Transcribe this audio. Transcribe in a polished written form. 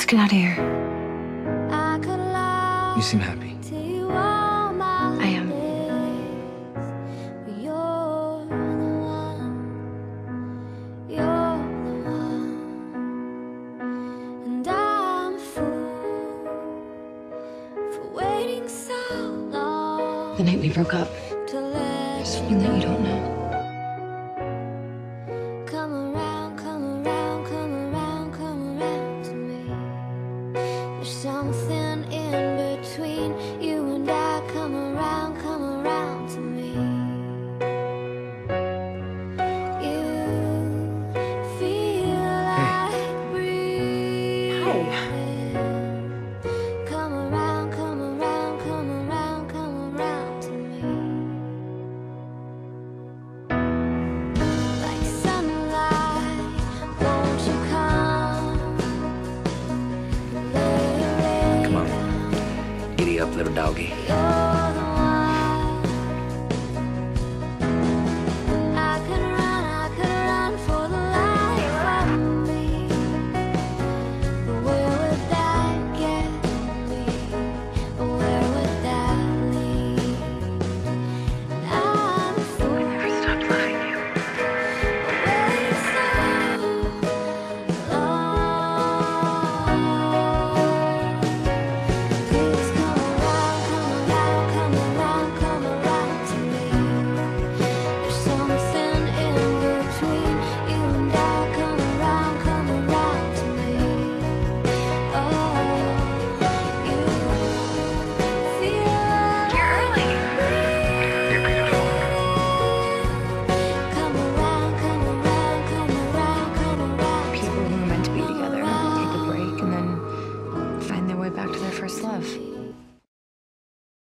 Let's get out of here. You seem happy. I am. The night we broke up, there's something that you don't know. Come around, come around, come around, come around to me. There's something in between you and I. Come around to me. You feel like breathing. Hi. Come around, come around, come around, come around to me. Like sunlight, won't you come? Come on. Giddy up, little doggy. You're